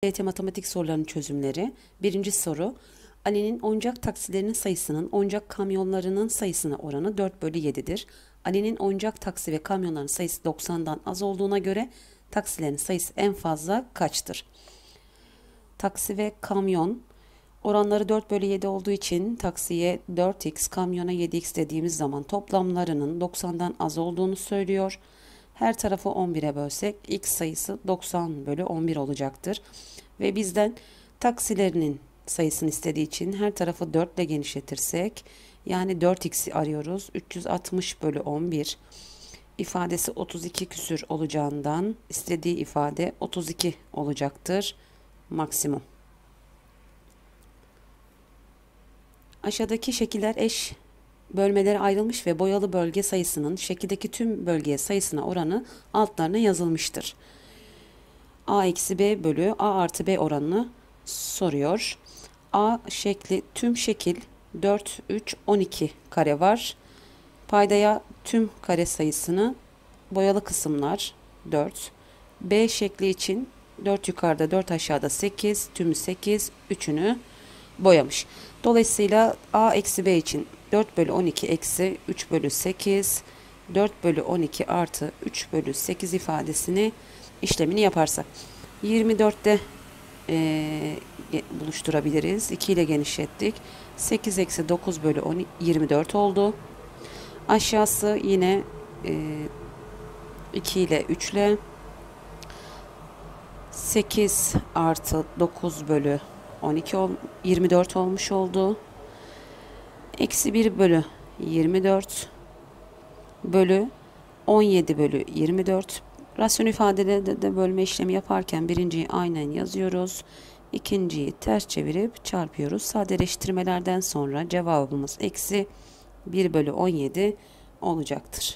TYT matematik sorularının çözümleri. Birinci soru. Ali'nin oyuncak taksilerinin sayısının oyuncak kamyonlarının sayısına oranı 4/7'dir. Ali'nin oyuncak taksi ve kamyonların sayısı 90'dan az olduğuna göre taksilerin sayısı en fazla kaçtır? Taksi ve kamyon oranları 4/7 olduğu için taksiye 4x, kamyona 7x dediğimiz zaman toplamlarının 90'dan az olduğunu söylüyor. Her tarafı 11'e bölsek x sayısı 90/11 olacaktır. Ve bizden taksilerinin sayısını istediği için her tarafı 4 ile genişletirsek yani 4x'i arıyoruz. 360/11 ifadesi 32 küsür olacağından istediği ifade 32 olacaktır maksimum. Aşağıdaki şekiller eş bölmelere ayrılmış ve boyalı bölge sayısının şekildeki tüm bölge sayısına oranı altlarına yazılmıştır. A eksi B bölü A artı B oranını soruyor. A şekli tüm şekil 4, 3, 12 kare var. Paydaya tüm kare sayısını boyalı kısımlar 4. B şekli için 4 yukarıda 4 aşağıda 8, tümü 8, 3'ünü boyamış. Dolayısıyla A eksi B için 4/12 eksi 3/8, 4/12 artı 3/8 ifadesini işlemini yaparsak 24'te buluşturabiliriz. 2 ile genişlettik. 8 eksi 9/24 oldu. Aşağısı yine 2 ile 3 ile 8 artı 9/12 24 olmuş oldu. Eksi 1/24 bölü 17/24. Rasyon ifadelerde de bölme işlemi yaparken birinciyi aynen yazıyoruz. İkinciyi ters çevirip çarpıyoruz. Sadeleştirmelerden sonra cevabımız eksi 1/17 olacaktır.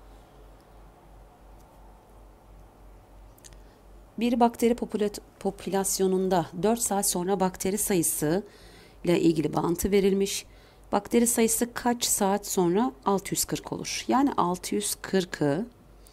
Bir bakteri popülasyonunda 4 saat sonra bakteri sayısı ile ilgili bağıntı verilmiş. Bakteri sayısı kaç saat sonra 640 olur? Yani 640'ı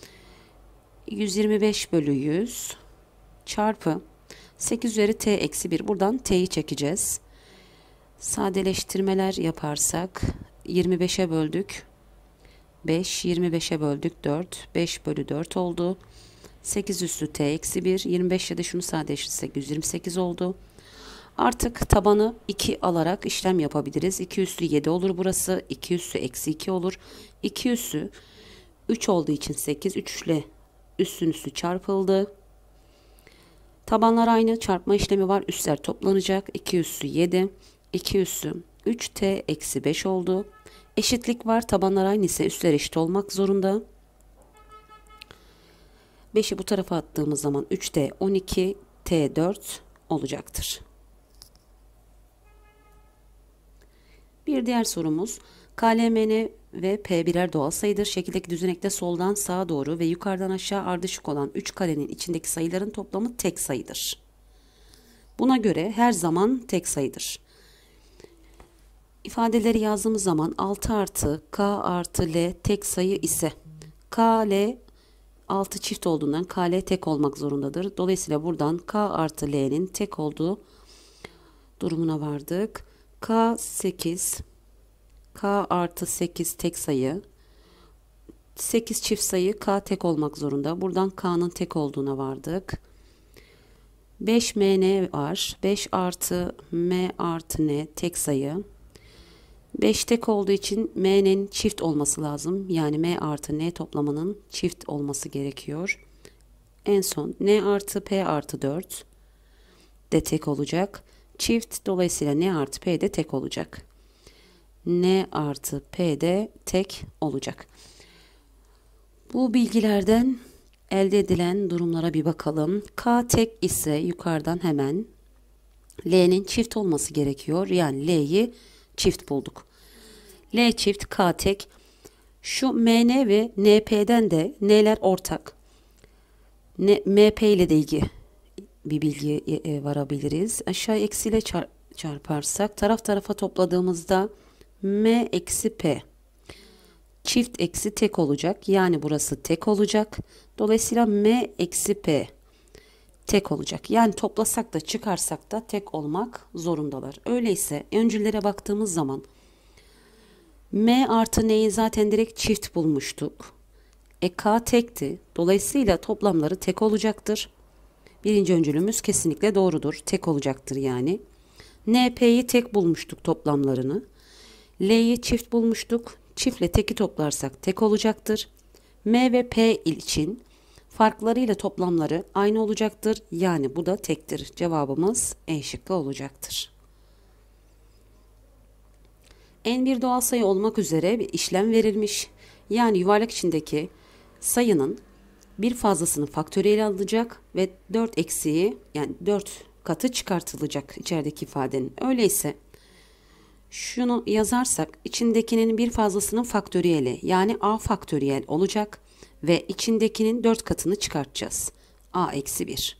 125/100 çarpı 8 üzeri t eksi 1. Buradan t'yi çekeceğiz. Sadeleştirmeler yaparsak 25'e böldük 5, 25'e böldük 4, 5/4 oldu. 8 üssü t eksi 1, 25 ile de şunu sadeleştirirsek 128 oldu. Artık tabanı 2 alarak işlem yapabiliriz. 2 üssü 7 olur burası. 2 üssü eksi 2 olur. 2 üssü 3 olduğu için 8. 3 ile üssün üssü çarpıldı. Tabanlar aynı. Çarpma işlemi var. Üsler toplanacak. 2 üssü 7. 2 üssü 3t eksi 5 oldu. Eşitlik var. Tabanlar aynı ise üsler eşit olmak zorunda. 5'i bu tarafa attığımız zaman 3t 12, t 4 olacaktır. Bir diğer sorumuz, KLMN ve P birer doğal sayıdır. Şekildeki düzenekte soldan sağa doğru ve yukarıdan aşağı ardışık olan 3 karenin içindeki sayıların toplamı tek sayıdır. Buna göre her zaman tek sayıdır. İfadeleri yazdığımız zaman 6 artı K artı L tek sayı ise KL 6 çift olduğundan KL tek olmak zorundadır. Dolayısıyla buradan K artı L'nin tek olduğu durumuna vardık. K 8, K artı 8 tek sayı, 8 çift sayı K tek olmak zorunda. Buradan K'nın tek olduğuna vardık. 5 MN var. 5 artı M artı N tek sayı. 5 tek olduğu için M'nin çift olması lazım. Yani M artı N toplamının çift olması gerekiyor. En son N artı P artı 4 de tek olacak. Çift, dolayısıyla N artı P de tek olacak. N artı P de tek olacak. Bu bilgilerden elde edilen durumlara bir bakalım. K tek ise yukarıdan hemen L'nin çift olması gerekiyor. Yani L'yi çift bulduk. L çift, K tek. Şu MN ve NP'den de N'ler ortak. MP ile de ilgili bir bilgi varabiliriz. Aşağı eksiyle çarparsak taraf tarafa topladığımızda M eksi P çift eksi tek olacak. Yani burası tek olacak. Dolayısıyla M eksi P tek olacak. Yani toplasak da çıkarsak da tek olmak zorundalar. Öyleyse öncüllere baktığımız zaman M artı N'yi zaten direkt çift bulmuştuk. K tekti. Dolayısıyla toplamları tek olacaktır. Birinci öncülümüz kesinlikle doğrudur. Tek olacaktır yani. N, P'yi tek bulmuştuk toplamlarını. L'yi çift bulmuştuk. Çiftle teki toplarsak tek olacaktır. M ve P için farklarıyla toplamları aynı olacaktır. Yani bu da tektir. Cevabımız E şıkkı olacaktır. En bir doğal sayı olmak üzere bir işlem verilmiş. Yani yuvarlak içindeki sayının bir fazlasını faktöriyel alınacak ve 4 eksiği yani 4 katı çıkartılacak içerideki ifadenin. Öyleyse şunu yazarsak içindekinin bir fazlasının faktöriyeli yani a faktöriyel olacak ve içindekinin 4 katını çıkartacağız. A eksi 1.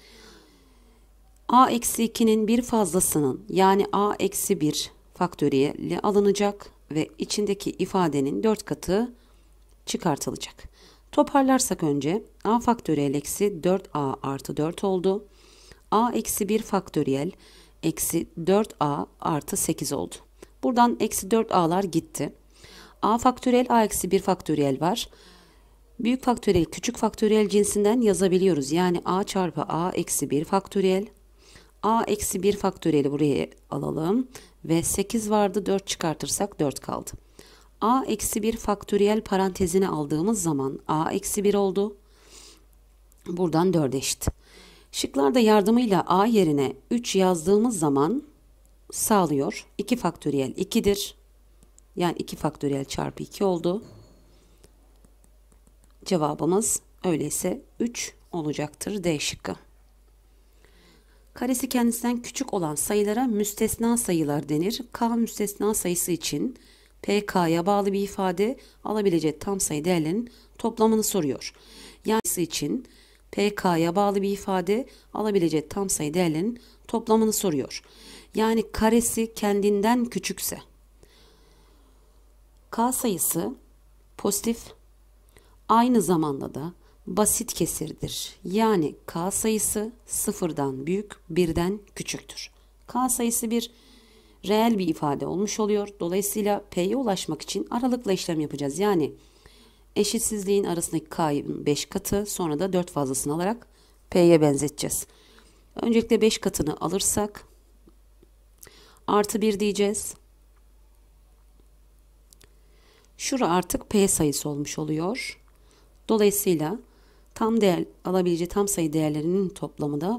A eksi 2'nin bir fazlasının yani a eksi 1 faktöriyeli alınacak ve içindeki ifadenin 4 katı çıkartılacak. Toparlarsak önce a faktöriyel eksi 4a artı 4 oldu. A eksi 1 faktöriyel eksi 4a artı 8 oldu. Buradan eksi 4a'lar gitti. A faktöriyel a eksi 1 faktöriyel var. Büyük faktöriyel küçük faktöriyel cinsinden yazabiliyoruz. Yani a çarpı a eksi 1 faktöriyel. A eksi 1 faktöriyeli buraya alalım. Ve 8 vardı 4 çıkartırsak 4 kaldı. A eksi 1 faktöriyel parantezine aldığımız zaman a eksi 1 oldu. Buradan 4 eşit. Şıklarda yardımıyla a yerine 3 yazdığımız zaman sağlıyor. 2 faktöriyel 2'dir. Yani 2 faktöriyel çarpı 2 oldu. Cevabımız öyleyse 3 olacaktır D şıkkı. Karesi kendisinden küçük olan sayılara müstesna sayılar denir. K müstesna sayısı için PK'ya bağlı bir ifade alabileceği tam sayı değerlerinin toplamını soruyor. Yani sayısı için PK'ya bağlı bir ifade alabileceği tam sayı değerlerinin toplamını soruyor. Yani karesi kendinden küçükse K sayısı pozitif aynı zamanda da basit kesirdir. Yani K sayısı sıfırdan büyük, birden küçüktür. K sayısı bir reel bir ifade olmuş oluyor. Dolayısıyla P'ye ulaşmak için aralıkla işlem yapacağız. Yani eşitsizliğin arasındaki K'nın 5 katı sonra da 4 fazlasını alarak P'ye benzeteceğiz. Öncelikle 5 katını alırsak artı 1 diyeceğiz. Şura artık P sayısı olmuş oluyor. Dolayısıyla tam değer alabileceği tam sayı değerlerinin toplamı da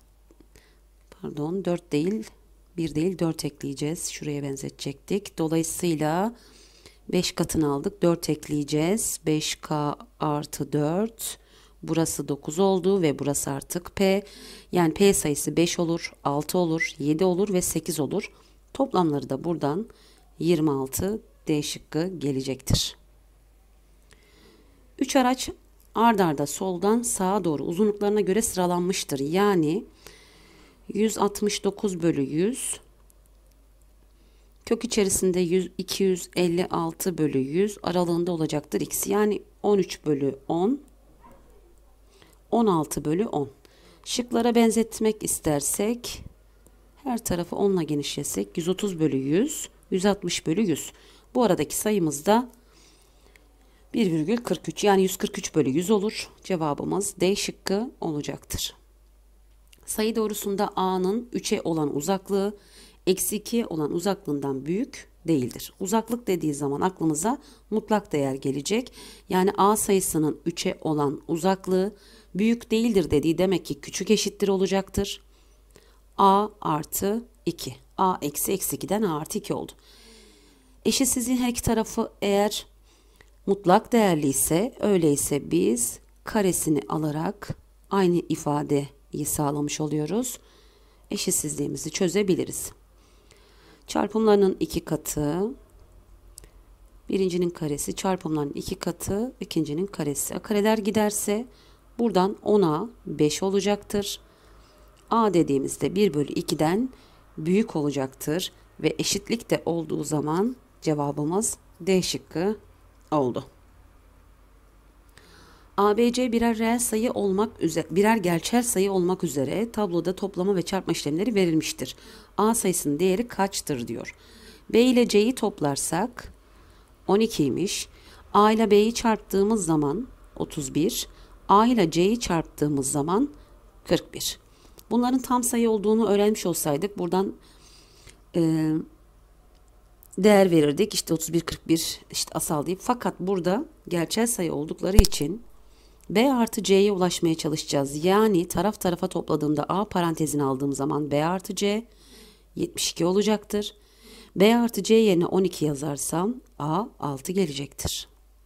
4 değil 1 değil 4 ekleyeceğiz. Şuraya benzetecektik. Dolayısıyla 5 katını aldık. 4 ekleyeceğiz. 5K artı 4. Burası 9 oldu ve burası artık P. Yani P sayısı 5 olur, 6 olur, 7 olur ve 8 olur. Toplamları da buradan 26 D şıkkı gelecektir. 3 araç ard arda soldan sağa doğru uzunluklarına göre sıralanmıştır. Yani 169 bölü 100 kök içerisinde 256 bölü 100 aralığında olacaktır x. Yani 13 bölü 10 16 bölü 10. Şıklara benzetmek istersek her tarafı 10 ile genişletsek 130 bölü 100 160 bölü 100. Bu aradaki sayımız da 1,43 yani 143 bölü 100 olur. Cevabımız D şıkkı olacaktır. Sayı doğrusunda A'nın 3'e olan uzaklığı eksi 2'ye olan uzaklığından büyük değildir. Uzaklık dediği zaman aklımıza mutlak değer gelecek. Yani A sayısının 3'e olan uzaklığı büyük değildir dediği demek ki küçük eşittir olacaktır. A artı 2. A eksi 2'den A artı 2 oldu. Eşitsizliğin her iki tarafı eğer mutlak değerli ise öyleyse biz karesini alarak aynı ifadeyi sağlamış oluyoruz. Eşitsizliğimizi çözebiliriz. Çarpımlarının 2 katı, birincinin karesi, çarpımların 2 katı, ikincinin karesi. Kareler giderse buradan 10'a 5 olacaktır. A dediğimizde 1 bölü 2'den büyük olacaktır ve eşitlik de olduğu zaman cevabımız D şıkkı oldu. ABC birer reel sayı olmak üzere, birer gerçel sayı olmak üzere tabloda toplama ve çarpma işlemleri verilmiştir. A sayısının değeri kaçtır diyor. B ile C'yi toplarsak 12'ymiş. A ile B'yi çarptığımız zaman 31. A ile C'yi çarptığımız zaman 41. Bunların tam sayı olduğunu öğrenmiş olsaydık buradan değer verirdik. İşte 31, 41 işte asal deyip. Fakat burada gerçel sayı oldukları için B artı C'ye ulaşmaya çalışacağız. Yani taraf tarafa topladığımda A parantezini aldığım zaman B artı C 72 olacaktır. B artı C yerine 12 yazarsam A 6 gelecektir.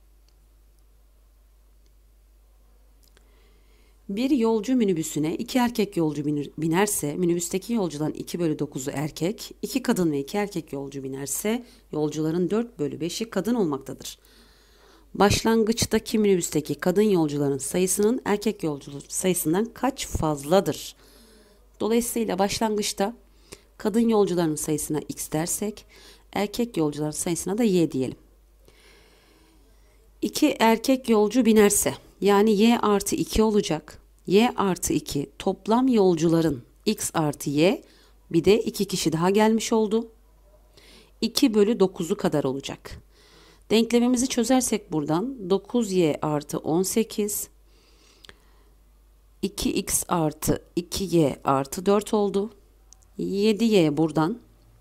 Bir yolcu minibüsüne 2 erkek yolcu binerse minibüsteki yolcuların 2/9'u erkek, 2 kadın ve 2 erkek yolcu binerse yolcuların 4/5'i kadın olmaktadır. Başlangıçtaki minibüsteki kadın yolcuların sayısının erkek yolcu sayısından kaç fazladır? Dolayısıyla başlangıçta kadın yolcuların sayısına x dersek erkek yolcuların sayısına da y diyelim. 2 erkek yolcu binerse yani y artı 2 olacak. Y artı 2 toplam yolcuların x artı y, bir de 2 kişi daha gelmiş oldu. 2/9'u kadar olacak. Denklemimizi çözersek buradan 9y artı 18 2x artı 2y artı 4 oldu. 7y buradan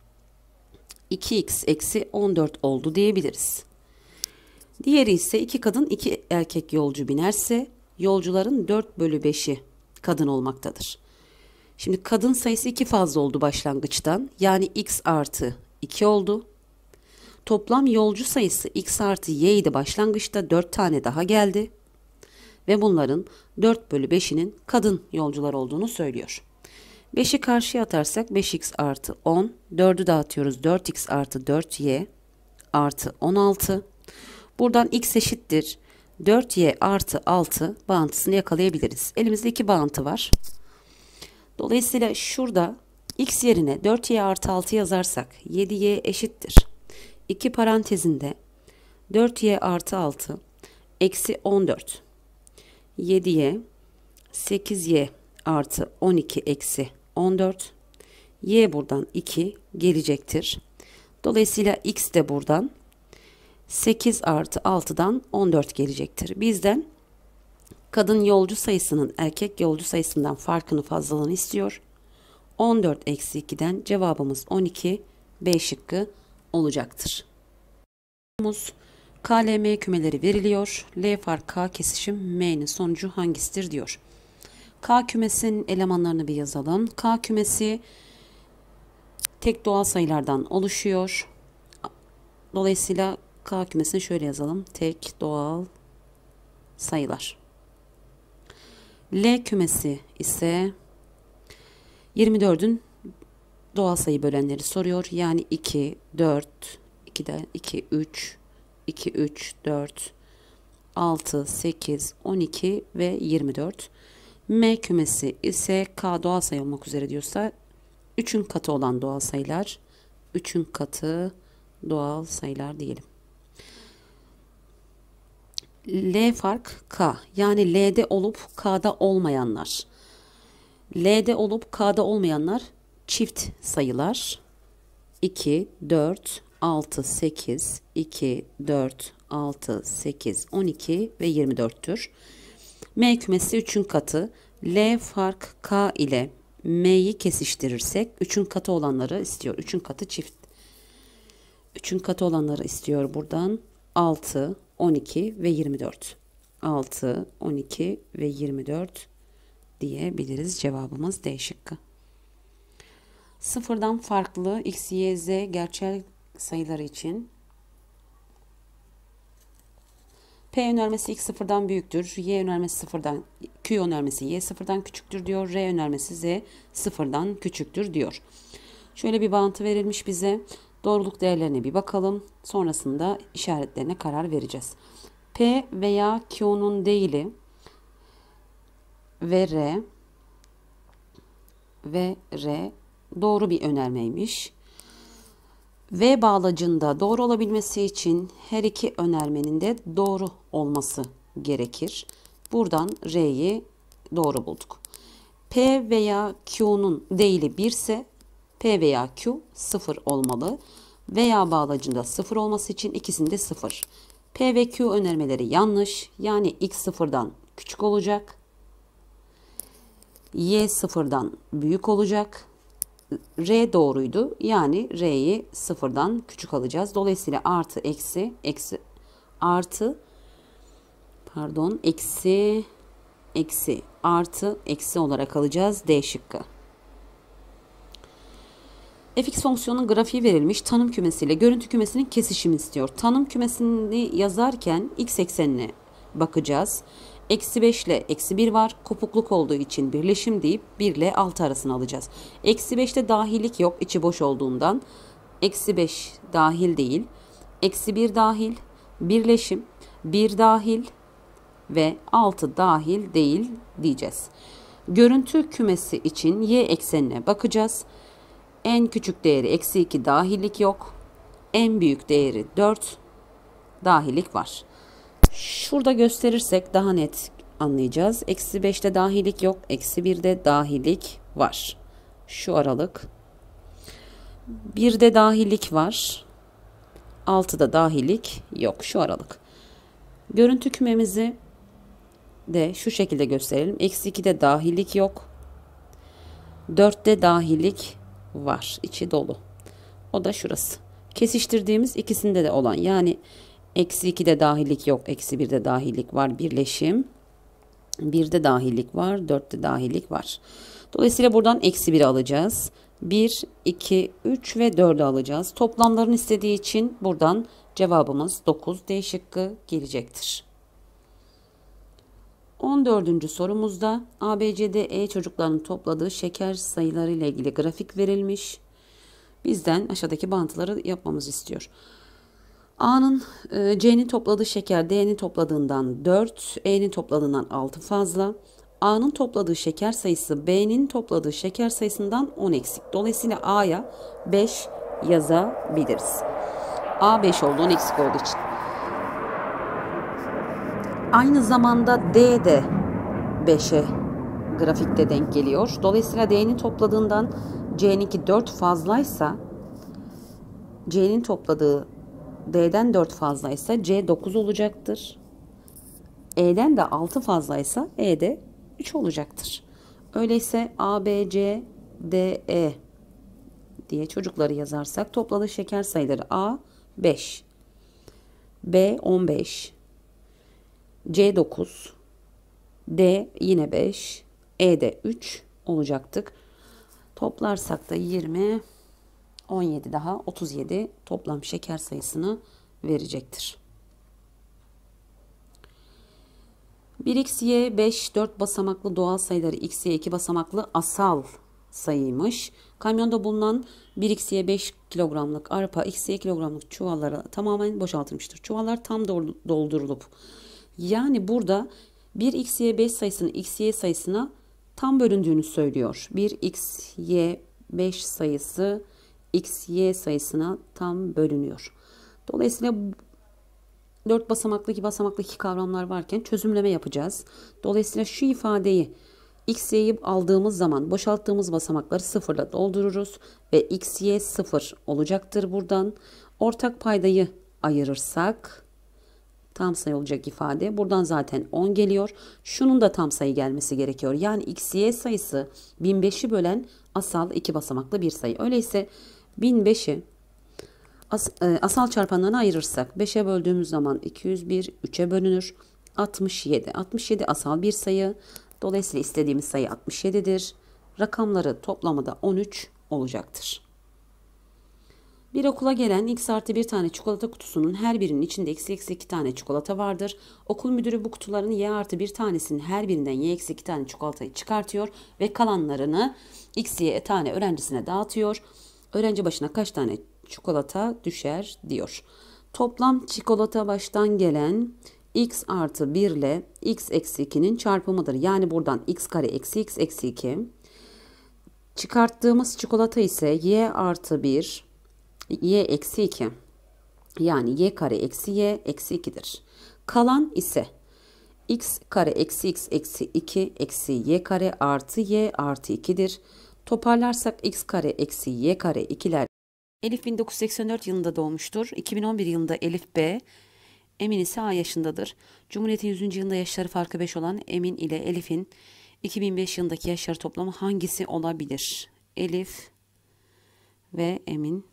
2x eksi 14 oldu diyebiliriz. Diğeri ise 2 kadın 2 erkek yolcu binerse yolcuların 4/5'i kadın olmaktadır. Şimdi kadın sayısı 2 fazla oldu başlangıçtan. Yani x artı 2 oldu. Toplam yolcu sayısı x artı y idi başlangıçta, 4 tane daha geldi. Ve bunların 4/5'inin kadın yolcular olduğunu söylüyor. 5'i karşıya atarsak 5x artı 10. 4'ü dağıtıyoruz. 4x artı 4y artı 16. Buradan x eşittir 4y artı 6 bağıntısını yakalayabiliriz. Elimizde 2 bağıntı var. Dolayısıyla şurada x yerine 4y artı 6 yazarsak 7y eşittir 2 parantezinde 4y artı 6 eksi 14. 7y 8y artı 12 eksi 14. Y buradan 2 gelecektir. Dolayısıyla x de buradan 8 artı 6'dan 14 gelecektir. Bizden kadın yolcu sayısının erkek yolcu sayısından farkını, fazlalığını istiyor. 14 eksi 2'den cevabımız 12, B şıkkı olacaktır. KLM kümeleri veriliyor. L fark K kesişim M'nin sonucu hangisidir diyor. K kümesinin elemanlarını bir yazalım. K kümesi tek doğal sayılardan oluşuyor. Dolayısıyla K kümesini şöyle yazalım. Tek doğal sayılar. L kümesi ise 24'ün doğal sayı bölenleri soruyor. Yani 2, 4, 2'den 2, 3, 2, 3, 4, 6, 8, 12 ve 24. M kümesi ise K doğal sayı olmak üzere diyorsa 3'ün katı olan doğal sayılar. 3'ün katı doğal sayılar diyelim. L fark K. Yani L'de olup K'da olmayanlar. L'de olup K'da olmayanlar çift sayılar. 2, 4, 6, 8, 2, 4, 6, 8, 12 ve 24'tür. M kümesi 3'ün katı. L fark K ile M'yi kesiştirirsek 3'ün katı olanları istiyor. 3'ün katı çift. 3'ün katı olanları istiyor buradan. 6, 12 ve 24. 6, 12 ve 24 diyebiliriz. Cevabımız D şıkkı. Sıfırdan farklı x, y, z gerçel sayıları için P önermesi x sıfırdan büyüktür. Y önermesi sıfırdan, Q önermesi y sıfırdan küçüktür diyor. R önermesi z sıfırdan küçüktür diyor. Şöyle bir bağıntı verilmiş bize. Doğruluk değerlerine bir bakalım. Sonrasında işaretlerine karar vereceğiz. P veya Q'nun değili ve R doğru bir önermeymiş. V bağlacında doğru olabilmesi için her iki önermenin de doğru olması gerekir. Buradan R'yi doğru bulduk. P veya Q'nun değili 1 ise P veya Q 0 olmalı. Veya bağlacında 0 olması için ikisinde 0. P ve Q önermeleri yanlış. Yani X sıfırdan küçük olacak. Y sıfırdan büyük olacak. R doğruydu. Yani R'yi sıfırdan küçük alacağız. Dolayısıyla artı eksi artı eksi olarak alacağız D şıkkı. Fx fonksiyonunun grafiği verilmiş tanım kümesiyle görüntü kümesinin kesişimi istiyor. Tanım kümesini yazarken x eksenine bakacağız. Eksi 5 ile eksi 1 var. Kopukluk olduğu için birleşim deyip 1 ile 6 arasını alacağız. Eksi 5'te dahillik yok. İçi boş olduğundan. Eksi 5 dahil değil. Eksi 1 dahil. Birleşim. 1 dahil. Ve 6 dahil değil diyeceğiz. Görüntü kümesi için y eksenine bakacağız. En küçük değeri eksi 2 dahillik yok. En büyük değeri 4 dahillik var. Şurada gösterirsek daha net anlayacağız. Eksi 5'te dahillik yok. Eksi 1'de dahillik var. Şu aralık. 1'de dahillik var. 6'da dahillik yok. Şu aralık. Görüntü kümemizi de şu şekilde gösterelim. Eksi 2'de dahillik yok. 4'te dahillik var. İçi dolu. O da şurası. Kesiştirdiğimiz ikisinde de olan. Yani eksi 2'de dahillik yok. Eksi 1'de dahillik var. Birleşim. 1'de dahillik var. 4'te dahillik var. Dolayısıyla buradan eksi 1'i alacağız. 1, 2, 3 ve 4'ü alacağız. Toplamlarını istediği için buradan cevabımız 9 D şıkkı gelecektir. 14. sorumuzda ABCDE çocuklarının topladığı şeker sayıları ile ilgili grafik verilmiş. Bizden aşağıdaki bağıntıları yapmamızı istiyor. C'nin topladığı şeker D'nin topladığından 4, E'nin topladığından 6 fazla. A'nın topladığı şeker sayısı B'nin topladığı şeker sayısından 10 eksik. Dolayısıyla A'ya 5 yazabiliriz. A 5 oldu, 10 eksik olduğu için. Aynı zamanda D de 5'e grafikte denk geliyor. Dolayısıyla D'nin topladığından C'ninki 4 fazlaysa, C'nin topladığı D'den 4 fazlaysa C 9 olacaktır. E'den de 6 fazlaysa E de 3 olacaktır. Öyleyse A, B, C, D, E diye çocukları yazarsak topladığı şeker sayıları A 5, B 15, C 9, D yine 5, E de 3 olacaktık. Toplarsak da 20, 17 daha 37 toplam şeker sayısını verecektir. 1x, y, 5, 4 basamaklı doğal sayıları x, y 2 basamaklı asal sayıymış. Kamyonda bulunan 1x, y 5 kilogramlık arpa, x, y kilogramlık çuvallara tamamen boşaltılmıştır. Çuvallar tam doldurulup, yani burada 1x, y 5 sayısının x, y sayısına tam bölündüğünü söylüyor. 1x, y 5 sayısı x, y sayısına tam bölünüyor. Dolayısıyla 4 basamaklı 2 basamaklı iki kavramlar varken çözümleme yapacağız. Dolayısıyla şu ifadeyi x, y'yi aldığımız zaman boşalttığımız basamakları sıfırla doldururuz. Ve x, y 0 olacaktır buradan. Ortak paydayı ayırırsak tam sayı olacak ifade. Buradan zaten 10 geliyor. Şunun da tam sayı gelmesi gerekiyor. Yani x, y sayısı 1005'i bölen asal 2 basamaklı bir sayı. Öyleyse 1005'i asal çarpanlarına ayırırsak 5'e böldüğümüz zaman 201 3'e bölünür. 67. 67 asal bir sayı. Dolayısıyla istediğimiz sayı 67'dir. Rakamları toplamı da 13 olacaktır. Bir okula gelen x artı bir tane çikolata kutusunun her birinin içinde eksi 2 tane çikolata vardır. Okul müdürü bu kutuların y artı bir tanesinin her birinden y eksi 2 tane çikolatayı çıkartıyor ve kalanlarını x, y tane öğrencisine dağıtıyor. Öğrenci başına kaç tane çikolata düşer diyor. Toplam çikolata baştan gelen x artı 1 ile x eksi 2'nin çarpımıdır. Yani buradan x kare eksi x eksi 2. Çıkarttığımız çikolata ise y artı 1, y eksi 2. Yani y kare eksi y eksi 2'dir. Kalan ise X kare eksi x eksi 2 eksi y kare artı y artı 2'dir. Toparlarsak x kare eksi y kare 2'ler. Elif 1984 yılında doğmuştur. 2011 yılında Elif B, Emin ise A yaşındadır. Cumhuriyet'in 100. yılında yaşları farkı 5 olan Emin ile Elif'in 2005 yılındaki yaşları toplamı hangisi olabilir? Elif ve Emin.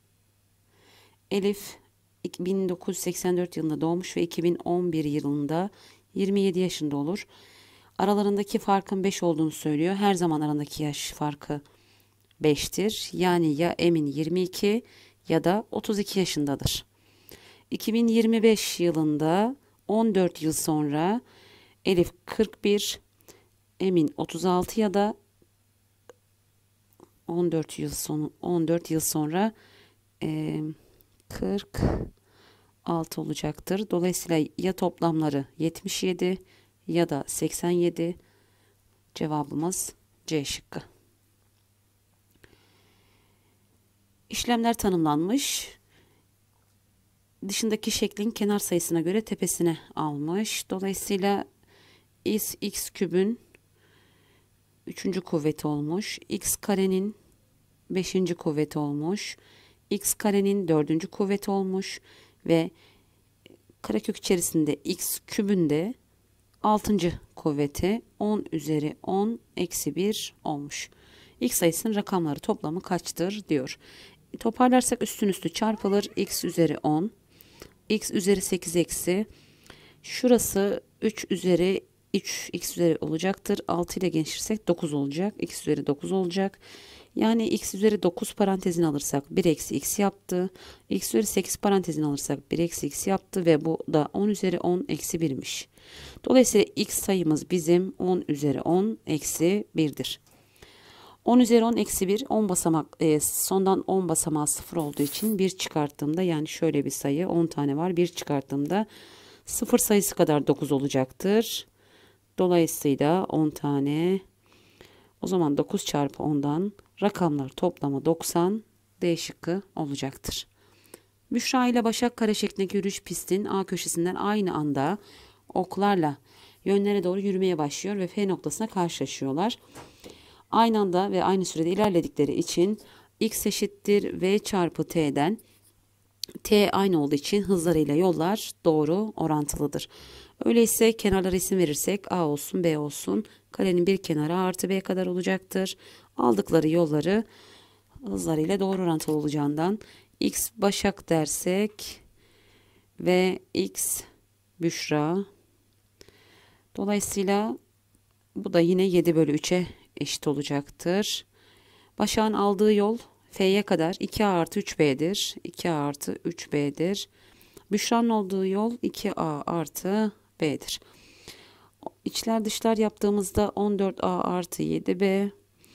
Elif 1984 yılında doğmuş ve 2011 yılında 27 yaşında olur. Aralarındaki farkın 5 olduğunu söylüyor. Her zaman arasındaki yaş farkı 5'tir. Yani ya Emin 22 ya da 32 yaşındadır. 2025 yılında 14 yıl sonra Elif 41, Emin 36 ya da 14 yıl sonra 46 olacaktır. Dolayısıyla ya toplamları 77 ya da 87. Cevabımız C şıkkı. İşlemler tanımlanmış. Dışındaki şeklin kenar sayısına göre tepesine almış. Dolayısıyla x kübün 3. kuvveti olmuş. X karenin 5. kuvveti olmuş. X karenin 4. kuvveti olmuş. Ve karekök içerisinde x kübünde 6. kuvveti 10 üzeri 10 eksi 1 olmuş. X sayısının rakamları toplamı kaçtır diyor. Toparlarsak üstün üstü çarpılır. X üzeri 10. X üzeri 8 eksi. Şurası 3 üzeri 3 x üzeri olacaktır. 6 ile genişletirsek 9 olacak. X üzeri 9 olacak. Yani x üzeri 9 parantezini alırsak 1 eksi x yaptı. X üzeri 8 parantezini alırsak 1 eksi x yaptı ve bu da 10 üzeri 10 eksi 1'miş. Dolayısıyla x sayımız bizim 10 üzeri 10 eksi 1'dir. 10 üzeri 10 eksi 1 10 basamak sondan 10 basamağı 0 olduğu için 1 çıkarttığımda, yani şöyle bir sayı 10 tane var, 1 çıkarttığımda 0 sayısı kadar 9 olacaktır. Dolayısıyla 10 tane, o zaman 9 çarpı 10'dan rakamlar toplamı 90, D şıkkı olacaktır. Büşra ile Başak kare şeklindeki yürüyüş pistin A köşesinden aynı anda oklarla yönlere doğru yürümeye başlıyor ve F noktasına karşılaşıyorlar. Aynı anda ve aynı sürede ilerledikleri için x eşittir v çarpı t'den, t aynı olduğu için hızlarıyla yollar doğru orantılıdır. Öyleyse kenarlara isim verirsek A olsun, B olsun, karenin bir kenarı artı B kadar olacaktır. Aldıkları yolları hızlarıyla doğru orantılı olacağından x Başak dersek ve x Büşra. Dolayısıyla bu da yine 7 bölü 3'e eşit olacaktır. Başak'ın aldığı yol F'ye kadar 2A artı 3B'dir. 2A artı 3B'dir. Büşra'nın olduğu yol 2A artı B'dir. İçler dışlar yaptığımızda 14A artı 7B,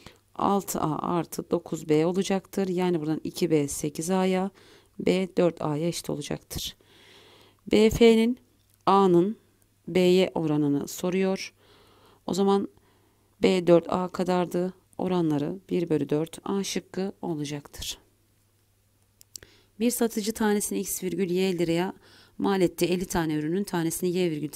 6A artı 9B olacaktır. Yani buradan 2B 8A'ya, B 4A'ya eşit olacaktır. BF'nin A'nın B'ye oranını soruyor. O zaman B 4A kadardı. Oranları 1 bölü 4 A şıkkı olacaktır. Bir satıcı tanesini x virgül y liraya mal etti. 50 tane ürünün tanesini y virgül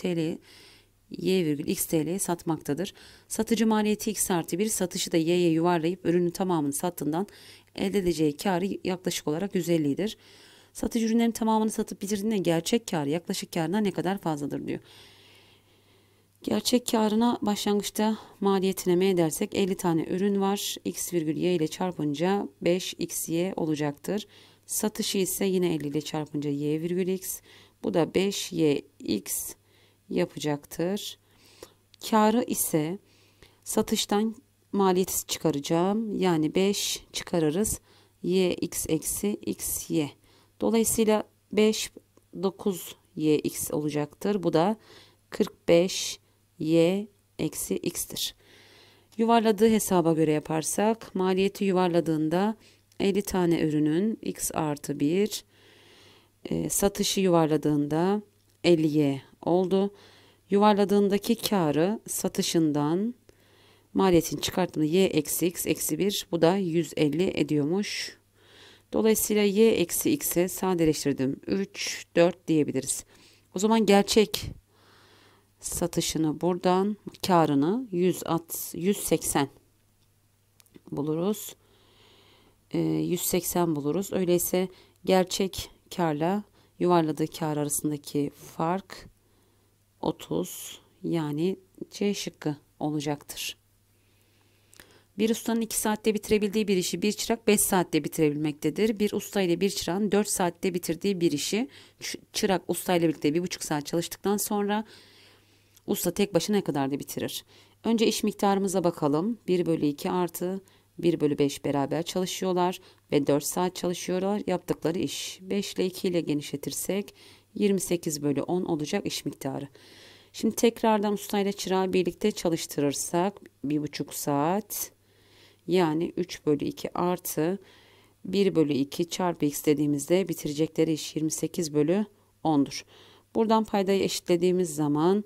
x TL'ye satmaktadır. Satıcı maliyeti x artı 1, satışı da y'ye yuvarlayıp ürünün tamamını sattığından elde edeceği karı yaklaşık olarak 150'dir. Satıcı ürünlerin tamamını satıp bitirdiğinde gerçek karı yaklaşık karından ne kadar fazladır diyor. Gerçek karına başlangıçta maliyetine m dersek 50 tane ürün var. X virgül y ile çarpınca 5xy olacaktır. Satışı ise yine 50 ile çarpınca y virgül x. Bu da 5yx yapacaktır. Karı ise satıştan maliyeti çıkaracağım. Yani 5 çıkarırız. Yx eksi xy. Dolayısıyla 5 9yx olacaktır. Bu da 45 y eksi x'tir. Yuvarladığı hesaba göre yaparsak maliyeti yuvarladığında 50 tane ürünün x artı 1, satışı yuvarladığında 50y oldu. Yuvarladığındaki karı satışından maliyetin çıkarttığında y eksi x eksi 1, bu da 150 ediyormuş. Dolayısıyla y eksi x'e sadeleştirdim. 3, 4 diyebiliriz. O zaman gerçek Satışını buradan, karını 180 buluruz. 180 buluruz. Öyleyse gerçek karla yuvarladığı kar arasındaki fark 30, yani C şıkkı olacaktır. Bir ustanın 2 saatte bitirebildiği bir işi bir çırak 5 saatte bitirebilmektedir. Bir usta ile bir çırağın 4 saatte bitirdiği bir işi çırak usta ile birlikte 1,5 saat çalıştıktan sonra usta tek başına ne kadar da bitirir? Önce iş miktarımıza bakalım. 1 bölü 2 artı 1 bölü 5 beraber çalışıyorlar ve 4 saat çalışıyorlar. Yaptıkları iş 5 ile 2 ile genişletirsek 28 bölü 10 olacak iş miktarı. Şimdi tekrardan usta ile çırağı birlikte çalıştırırsak 1,5 saat, yani 3 bölü 2 artı 1 bölü 2 çarpı x dediğimizde bitirecekleri iş 28 bölü 10'dur. Buradan paydayı eşitlediğimiz zaman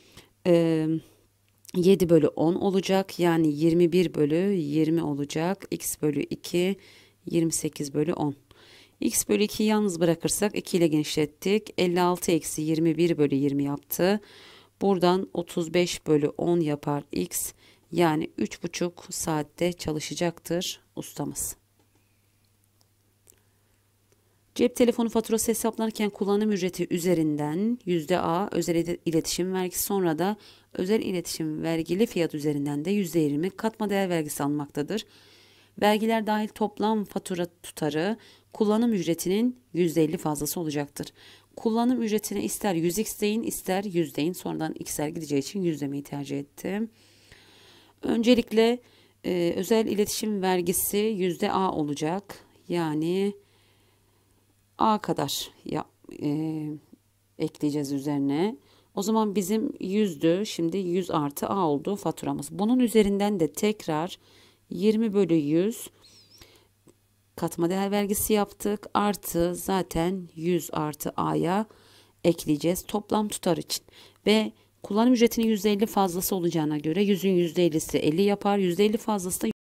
7 bölü 10 olacak. Yani 21 bölü 20 olacak. X bölü 2 28 bölü 10. X bölü 2'yi yalnız bırakırsak 2 ile genişlettik. 56 eksi 21 bölü 20 yaptı. Buradan 35 bölü 10 yapar X. Yani 3,5 saatte çalışacaktır ustamız. Cep telefonu faturası hesaplanırken kullanım ücreti üzerinden %A özel iletişim vergisi, sonra da özel iletişim vergili fiyat üzerinden de %20 katma değer vergisi alınmaktadır. Vergiler dahil toplam fatura tutarı kullanım ücretinin %50 fazlası olacaktır. Kullanım ücretine ister 100x deyin ister 100 deyin, sonradan x'ler gideceği için 100 demeyi tercih ettim. Öncelikle özel iletişim vergisi %A olacak. Yani A kadar ekleyeceğiz üzerine. O zaman bizim 100'dü. Şimdi 100 artı A oldu faturamız. Bunun üzerinden de tekrar 20 bölü 100 katma değer vergisi yaptık. Artı zaten 100 artı A'ya ekleyeceğiz toplam tutar için. Ve kullanım ücretinin %50 fazlası olacağına göre 100'ün %50'si 50 yapar. %50 fazlası da